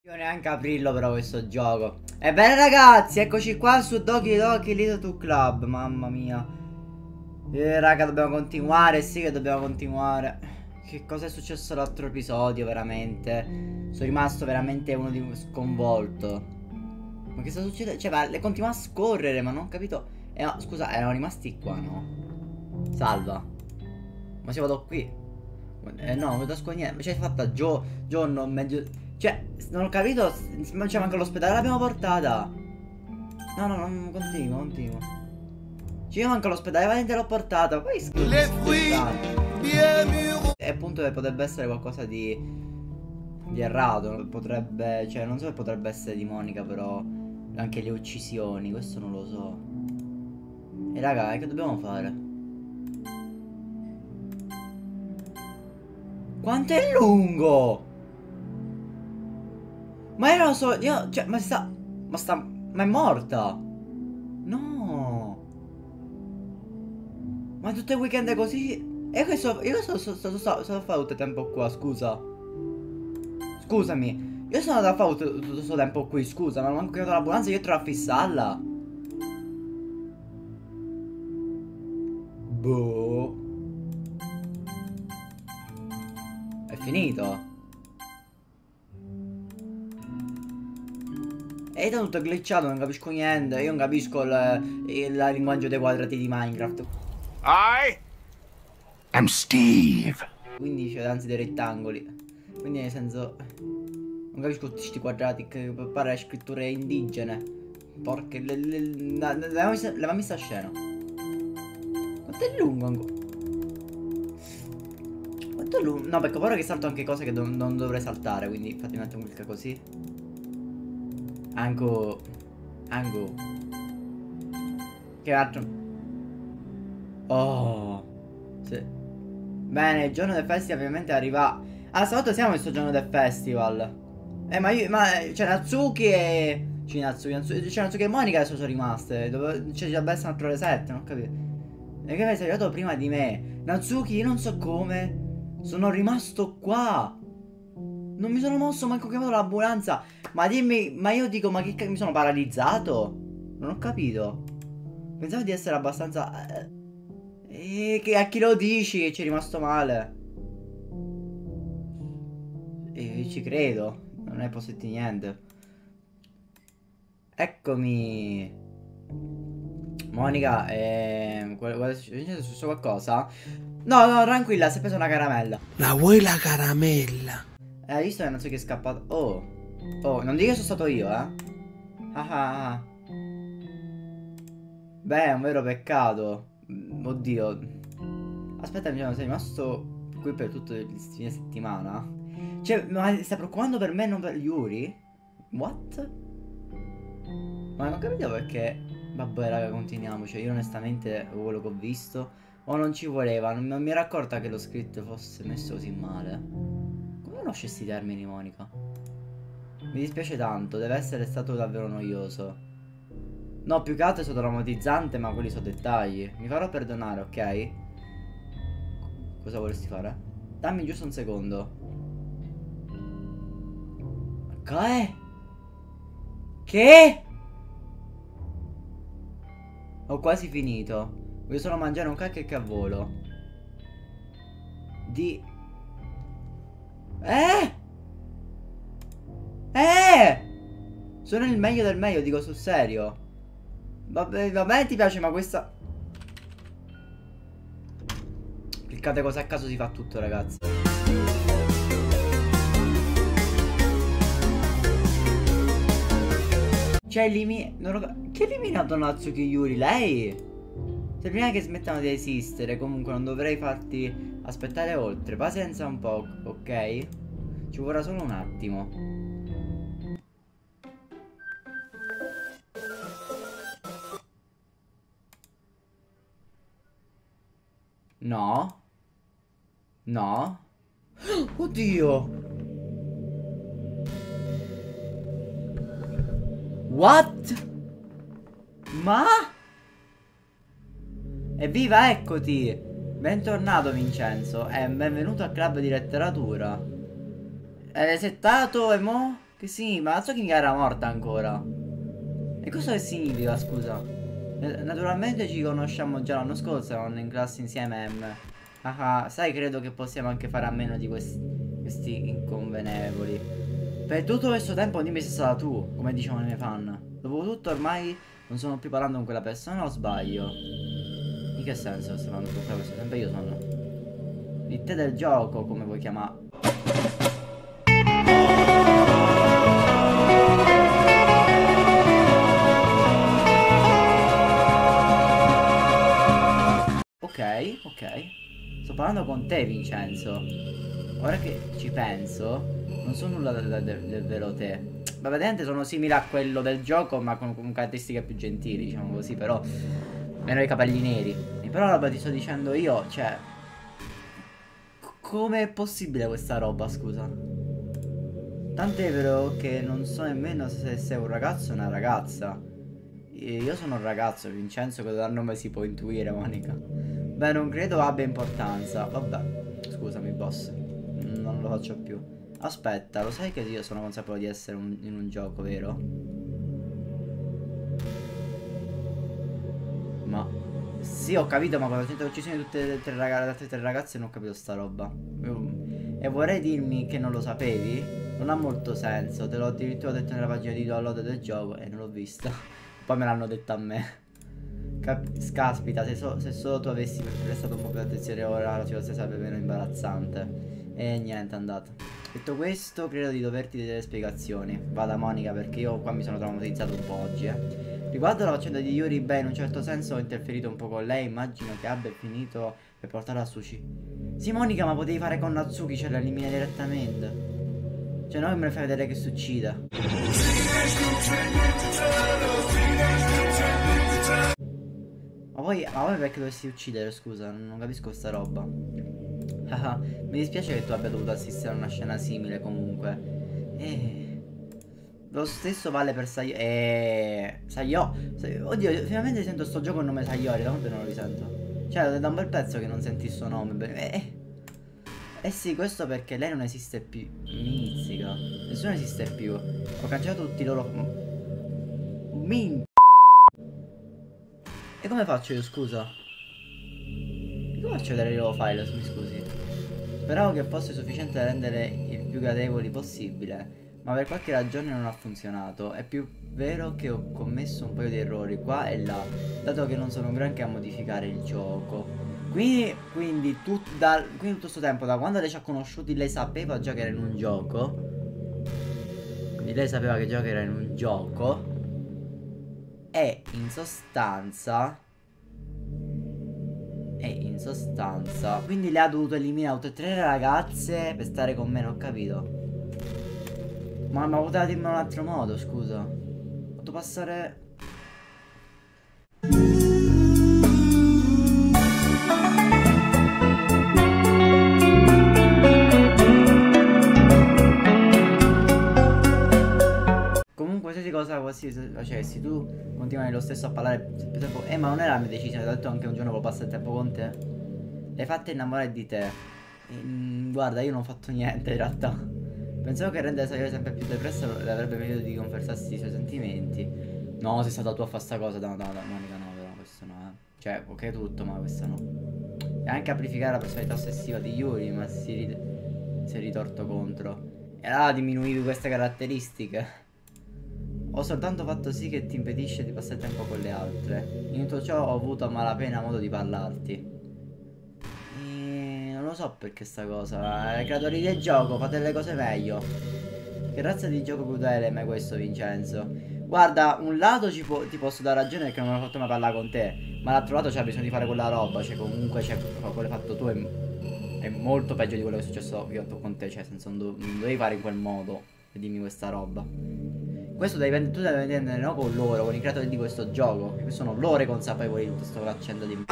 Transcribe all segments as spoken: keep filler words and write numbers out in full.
Io neanche aprirlo però questo gioco. Ebbene ragazzi, eccoci qua su Doki Doki Little Club. Mamma mia. Eh raga, dobbiamo continuare. Sì che dobbiamo continuare. Che cosa è successo l'altro episodio veramente? Sono rimasto veramente uno di sconvolto. Ma che sta succedendo? Cioè ma le continua a scorrere. Ma non ho capito. Eh no, scusa, erano rimasti qua, no? Salva. Ma se vado qui? Eh no, non vedo niente. Ma c'è fatta Gio giorno medio. Cioè, non ho capito. Non c'è manco l'ospedale, l'abbiamo portata. No, no, non continuo, continuo. C'è manco l'ospedale, veramente l'ho portata. Poi scherzo. E appunto potrebbe essere qualcosa di Di errato. Potrebbe. Cioè, non so se potrebbe essere di Monica, però anche le uccisioni, questo non lo so. E raga, che dobbiamo fare? Quanto è lungo? Ma io non so, io, cioè, ma sta, ma sta, ma è morta? No. Ma tutte le weekend così? E questo, io sono stato so, so, so, fare tutto il tempo qua, scusa. Scusami, io sono andato a fare tutto, tutto questo tempo qui, scusa, ma non ho manco chiamato l'ambulanza, io trovo a fissarla. Boh. È finito. E da tutto glitchato, non capisco niente. Io non capisco il, il linguaggio dei quadrati di Minecraft. I am Steve. Quindi c'è anzi dei rettangoli. Quindi nel senso non capisco tutti questi quadrati che pare scritture indigene. Porca. L'aveva messa a scena. Quanto è lungo ancora? Quanto è lungo? No, perché ora che salto anche cose che non, non dovrei saltare. Quindi fate un attimo clicca così. Ango. Ango. Che altro? Oh. Sì. Bene, il giorno del festival ovviamente arriva. Ah, stavolta siamo in questo giorno del festival. Eh, ma io. Ma c'è Natsuki e. C'è Natsuki, Natsuki. C'è Natsuki e Monica adesso sono rimaste. Dove. C'è già essere un altro reset, non ho capito. E che sei arrivato prima di me. Natsuki, io non so come. Sono rimasto qua. Non mi sono mosso, manco chiamato l'ambulanza. Ma dimmi, ma io dico, ma che mi sono paralizzato? Non ho capito. Pensavo di essere abbastanza. E che a chi lo dici che ci è rimasto male? E ci credo. Non è posso dirti niente. Eccomi. Monica, eh, è successo qualcosa? No, no, tranquilla, si è preso una caramella. La vuoi la caramella? Eh, hai visto che non so chi è scappato? Oh. Oh, non dico che sono stato io, eh. Ah ah ah. Beh, è un vero peccato. Oddio. Aspetta, mi sono sei rimasto qui per tutto il fine settimana. Cioè, ma stai preoccupando per me e non per Yuri? What? Ma non ho capito perché. Vabbè raga, continuiamo. Cioè, io onestamente quello che ho visto o non ci voleva. Non, non mi ero accorta che lo script fosse messo così male. Come conosci questi termini, Monica? Mi dispiace tanto, deve essere stato davvero noioso. No, più che altro è stato traumatizzante, ma quelli sono dettagli. Mi farò perdonare, ok? Cosa vorresti fare? Dammi giusto un secondo. Che? Che? Ho quasi finito. Voglio solo mangiare un cacchio che a volo. Di... Eh? Eh! Sono il meglio del meglio, dico sul serio. Vabbè, vabbè, ti piace, ma questa... Cliccate cose a caso, si fa tutto, ragazzi. Cioè, elimi... non ho... Chi ha eliminato Natsuki Yuri? Lei? Se prima che smettano di esistere, comunque non dovrei farti aspettare oltre. Pazienza un po', ok? Ci vorrà solo un attimo. No. No. Oddio. What? Ma? Evviva, eccoti. Bentornato Vincenzo. E benvenuto al club di letteratura. Hai resettato e mo? Che sì, ma so che mica era morta ancora. E cosa che significa, scusa? Eh, Naturalmente ci conosciamo già l'anno scorso, eravamo in classe insieme. em. Ah, ah, sai, credo che possiamo anche fare a meno di questi, questi inconvenevoli. Per tutto questo tempo dimmi se sei stata tu, come dicevano i miei fan. Dopotutto ormai non sono più parlando con quella persona o sbaglio? In che senso sto parlando con quella persona? Sempre io sono il te del gioco, come vuoi chiamare. Ok, ok. Sto parlando con te, Vincenzo. Ora che ci penso, non sono nulla del, del, del vero te. Beh, vedente sono simili a quello del gioco, ma con, con caratteristiche più gentili, diciamo così, però meno i capelli neri. E però roba ti sto dicendo io, cioè, come è possibile questa roba, scusa? Tant'è vero che non so nemmeno se sei un ragazzo o una ragazza. Io sono un ragazzo, Vincenzo, che dal nome si può intuire, Monica. Beh, non credo abbia importanza. Vabbè, scusami, boss. Non lo faccio più. Aspetta, lo sai che io sono consapevole di essere un, in un gioco, vero? Ma sì, ho capito, ma quando sento l'uccisione di tutte le tre ragazze, le altre tre ragazze non ho capito sta roba. E vorrei dirmi che non lo sapevi? Non ha molto senso. Te l'ho addirittura detto nella pagina di download del gioco e non l'ho vista. Poi me l'hanno detto a me. Cap Caspita, se, so se solo tu avessi prestato un po' più attenzione ora la situazione sarebbe meno imbarazzante. E niente, è andato. Detto questo, credo di doverti dare delle spiegazioni. Vada, Monica, perché io qua mi sono traumatizzato un po' oggi, eh. Riguardo la faccenda di Yuri, beh, in un certo senso ho interferito un po' con lei. Immagino che abbia finito per portarla a sushi. Sì, Monica, ma potevi fare con Natsuki, ce la elimina direttamente. Cioè, no, che me ne fai vedere che si uccida. Ma poi, ma poi perché dovresti uccidere, scusa? Non capisco sta roba. Haha, mi dispiace che tu abbia dovuto assistere a una scena simile comunque. Eh, lo stesso vale per Sayo. Eh, Sayo. Oddio, finalmente sento sto gioco il nome Sayori, da quanto non lo risento? Cioè, da un bel pezzo che non senti il suo nome. Eh, eh sì, questo perché lei non esiste più. Mizzica. Nessuno esiste più. Ho cancellato tutti i loro. Min. E come faccio io, scusa? Come faccio a vedere i loro file, mi scusi? Speravo che fosse sufficiente da rendere il più gradevoli possibile, ma per qualche ragione non ha funzionato. È più vero che ho commesso un paio di errori qua e là, dato che non sono un granché a modificare il gioco. Quindi, quindi, tut, da, quindi tutto questo tempo, da quando lei ci ha conosciuti, lei sapeva già che era in un gioco. Quindi lei sapeva che già che era in un gioco. E in sostanza E in sostanza quindi lei ha dovuto eliminare tutte e tre le ragazze per stare con me, non ho capito. Ma, ma poteva dirmi in un altro modo, scusa. Ho fatto passare. Qualsiasi cosa qualsiasi facessi, tu continuavi lo stesso a parlare per tempo. Eh, ma non era la mia decisione, ho detto anche un giorno volevo passare il tempo con te. L'hai fatta innamorare di te. E, mm, guarda, io non ho fatto niente in realtà. Pensavo che rendere Sayori sempre più depressa le avrebbe permesso di confessarsi i suoi sentimenti. No, sei stata tu a fare sta cosa. No, no, no, Monica, no, però questo no, eh. Cioè, ok tutto, ma questo no. E anche amplificare la personalità ossessiva di Yuri, ma si, ri si è ritorto contro. E allora diminuivi queste caratteristiche. Ho soltanto fatto sì che ti impedisce di passare tempo con le altre. In tutto ciò ho avuto a malapena modo di parlarti. E non lo so perché sta cosa. I creatori del gioco, fate le cose meglio. Che razza di gioco crudele è mai questo, Vincenzo? Guarda, un lato ci po ti posso dare ragione perché non ho fatto mai parlare con te. Ma l'altro lato c'è bisogno di fare quella roba. Cioè comunque cioè, quello che hai fatto tu è, è molto peggio di quello che è successo io con te. Cioè senza non, do non dovevi fare in quel modo. E dimmi questa roba. Questo devi, tu devi vendere no con loro, con i creatori di questo gioco. Che sono loro consapevoli di tutto sto faccenda di me.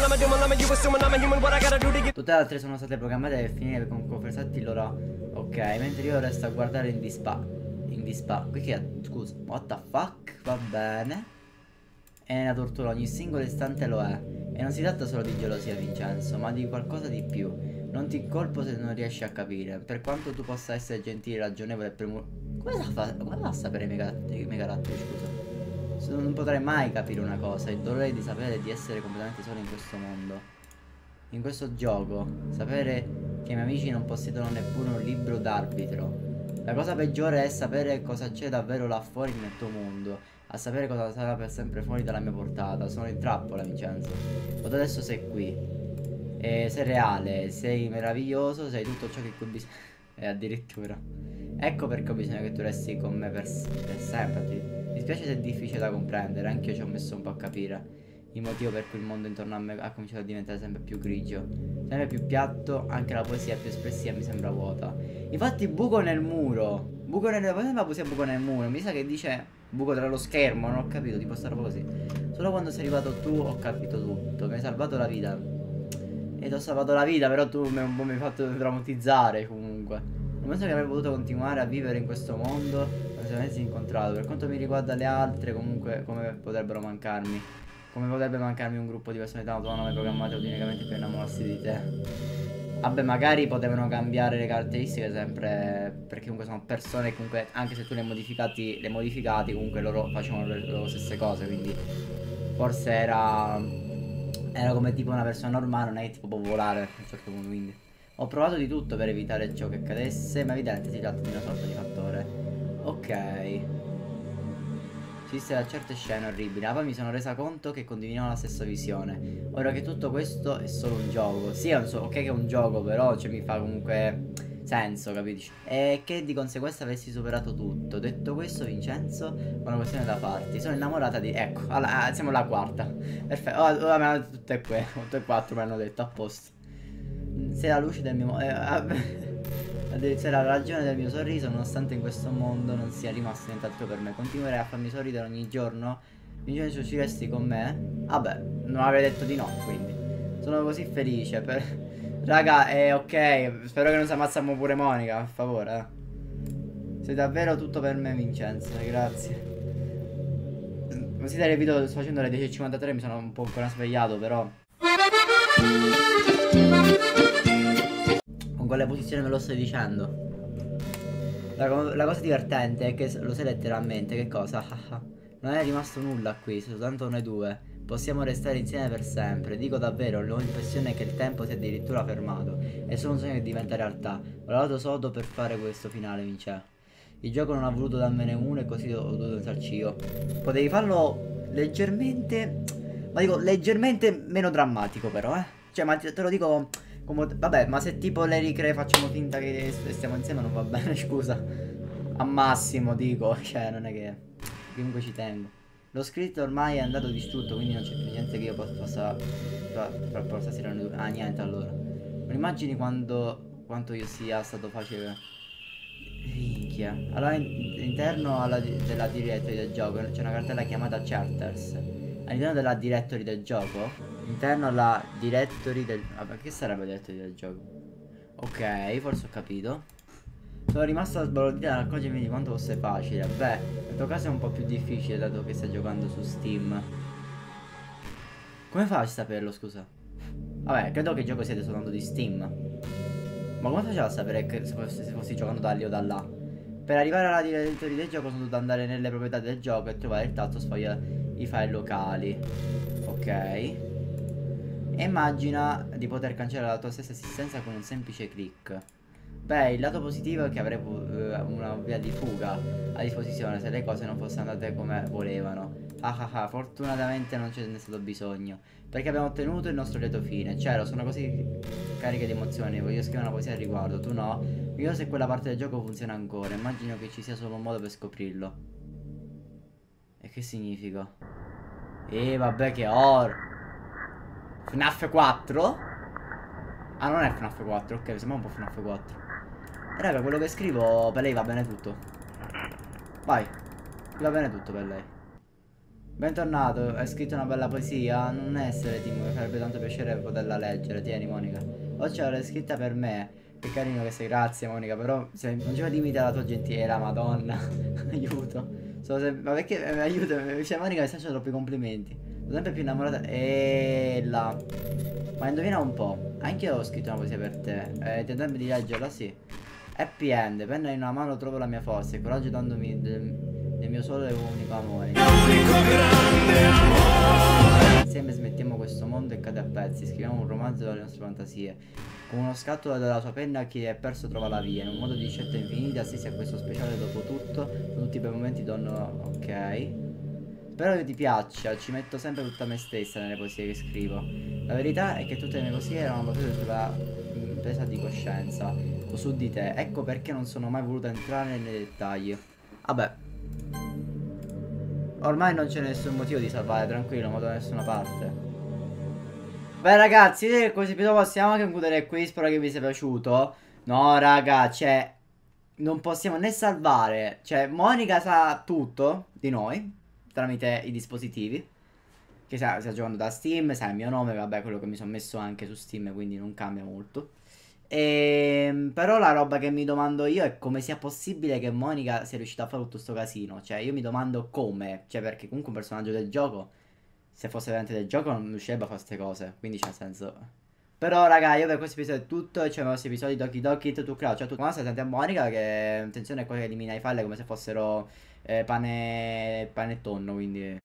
Tutte le altre sono state programmate per finire con confessarti loro. Ok, mentre io resto a guardare in dispa. In dispa. Qui che scusa, what the fuck? Va bene. È una tortura, ogni singolo istante lo è. E non si tratta solo di gelosia, Vincenzo, ma di qualcosa di più. Non ti colpo se non riesci a capire. Per quanto tu possa essere gentile, ragionevole e premur Come la fa, come va a sapere i miei caratteri, i miei caratteri, scusa? Se non potrei mai capire una cosa, il dolore di sapere di essere completamente solo in questo mondo. In questo gioco, sapere che i miei amici non possiedono neppure un libro d'arbitro. La cosa peggiore è sapere cosa c'è davvero là fuori nel tuo mondo, a sapere cosa sarà per sempre fuori dalla mia portata. Sono in trappola, Vincenzo. Ma tu adesso sei qui. E sei reale, sei meraviglioso, sei tutto ciò che qui bisogna. E addirittura. Ecco perché ho bisogno che tu resti con me per, per sempre. Mi dispiace se è difficile da comprendere, anche io ci ho messo un po' a capire il motivo per cui il mondo intorno a me ha cominciato a diventare sempre più grigio, sempre più piatto, anche la poesia più espressiva mi sembra vuota. Infatti buco nel muro, buco nel... Poi sembra poesia buco nel muro, mi sa che dice buco tra lo schermo, non ho capito, tipo sta roba così. Solo quando sei arrivato tu ho capito tutto, mi hai salvato la vita. E ti ho salvato la vita, però tu mi hai fatto traumatizzare comunque. Non penso che avrei potuto continuare a vivere in questo mondo non ci avessi incontrato. Per quanto mi riguarda le altre, comunque come potrebbero mancarmi. Come potrebbe mancarmi un gruppo di personalità autonome programmate unicamente per innamorarsi di te. Vabbè, magari potevano cambiare le caratteristiche sempre, perché comunque sono persone che comunque, anche se tu le modificati, le modificati, comunque loro facevano le loro stesse cose, quindi forse era era come tipo una persona normale, non è che tipo può volare a un certo punto, quindi ho provato di tutto per evitare ciò che accadesse, ma evidente si tratta di una sorta di fattore. Ok. Esiste da certe scene orribili, ma poi mi sono resa conto che condividevano la stessa visione. Ora che tutto questo è solo un gioco. Sì, è un so ok che è un gioco, però cioè, mi fa comunque senso, capisci? E che di conseguenza avessi superato tutto. Detto questo, Vincenzo, ho una questione da farti. Sono innamorata di... Ecco, alla... siamo alla quarta. Perfetto, oh, oh, ma tutte e que, tutte e quattro mi hanno detto, a posto. Sei la luce del mio... Eh, sei la ragione del mio sorriso, nonostante in questo mondo non sia rimasto nient'altro per me. Continuerai a farmi sorridere ogni giorno? Vincenzo, usciresti con me? Vabbè, non avrei detto di no, quindi sono così felice per... Raga, eh, ok, spero che non si ammazziamo pure Monica, per favore, eh. Sei davvero tutto per me, Vincenzo, grazie. Considera il video sto facendo alle dieci e cinquantatré, mi sono un po' ancora svegliato, però con quale posizione me lo stai dicendo? La, la cosa divertente è che lo sai letteralmente, che cosa? Non è rimasto nulla qui, soltanto noi due. Possiamo restare insieme per sempre. Dico davvero, ho l'impressione che il tempo si è addirittura fermato. È solo un sogno che diventa realtà. Ho lavorato sodo per fare questo finale, Vince. Il gioco non ha voluto darmene uno e così ho dovuto pensarci io. Potevi farlo leggermente... Ma dico, leggermente meno drammatico però, eh. Cioè, ma te lo dico... Come... Vabbè, ma se tipo le ricre facciamo finta che stiamo insieme non va bene, scusa. Al massimo, dico. Cioè, non è che... Comunque ci tengo. Lo scritto ormai è andato distrutto, quindi non c'è più niente che io possa far portarsi. Ah, niente allora. Non immagini quando quanto io sia stato facile. Minchia. Allora all'interno della directory del gioco c'è una cartella chiamata Charters. All'interno della directory del gioco, interno alla directory del... Vabbè, che sarebbe la directory del gioco? Ok, forse ho capito. Sono rimasto sbalordito ad accorgermi di quanto fosse facile. Beh, nel tuo caso è un po' più difficile dato che stai giocando su Steam. Come fai a saperlo, scusa? Vabbè, credo che il gioco sia soltanto di Steam. Ma come faceva a sapere che se fossi, se fossi giocando da lì o da là? Per arrivare alla directory del gioco sono dovuto andare nelle proprietà del gioco e trovare il tasto sfogliare i file locali. Ok. E immagina di poter cancellare la tua stessa esistenza con un semplice click. Beh, il lato positivo è che avrei uh, una via di fuga a disposizione se le cose non fossero andate come volevano. Ah ah ah, fortunatamente non ce n'è stato bisogno, perché abbiamo ottenuto il nostro lieto fine. Cielo, sono così cariche di emozioni, voglio scrivere una poesia al riguardo, tu no? Mi chiedo se quella parte del gioco funziona ancora, immagino che ci sia solo un modo per scoprirlo. E che significa? E vabbè che or F NAF quattro? Ah, non è F NAF quattro, ok, mi sembra un po' F NAF quattro. E raga, quello che scrivo per lei va bene tutto. Vai, va bene tutto per lei. Bentornato, hai scritto una bella poesia. Non essere timido, mi farebbe tanto piacere poterla leggere. Tieni, Monica. Oggi l'hai scritta per me. Che carino che sei, grazie Monica. Però se non ci limiti alla tua gentilezza, madonna. Aiuto. Sono sempre... Ma perché mi aiuta? Cioè Monica mi sta facendo troppi complimenti. Sono sempre più innamorata. E là. Ma indovina un po'. Anche io ho scritto una poesia per te. Eh, ti andrebbe di leggerla, sì. Happy end, penna in una mano trovo la mia forza, il coraggio dandomi del, del mio solo e unico amore. Insieme smettiamo questo mondo e cade a pezzi, scriviamo un romanzo dalle nostre fantasie. Con uno scatto della sua penna chi è perso trova la via, in un modo di scelta infinita, assisi a questo speciale dopo tutto, con tutti i bei momenti donno, ok. Spero che ti piaccia, ci metto sempre tutta me stessa nelle poesie che scrivo. La verità è che tutte le mie poesie erano basate sulla presa di coscienza, o su di te, ecco perché non sono mai voluto entrare nei dettagli. Vabbè. Ormai non c'è nessun motivo di salvare, tranquillo, non vado da nessuna parte. Beh ragazzi, direi che questo episodio possiamo anche concludere qui, spero che vi sia piaciuto. No raga, cioè, non possiamo né salvare, cioè Monica sa tutto di noi, tramite i dispositivi. Che sta, sta giocando da Steam, sa il mio nome, vabbè, quello che mi sono messo anche su Steam, quindi non cambia molto. E, però la roba che mi domando io è come sia possibile che Monica sia riuscita a fare tutto sto casino. Cioè io mi domando come, cioè perché comunque un personaggio del gioco, se fosse veramente del gioco, non riuscirebbe a fare queste cose. Quindi c'è senso. Però raga, io per questo episodio è tutto. E c'è i nostri episodi di Doki Doki Hit to Cloud. Cioè tu quando stai attenti a Monica, che attenzione è qua che elimina i file come se fossero eh, pane, pane e tonno, quindi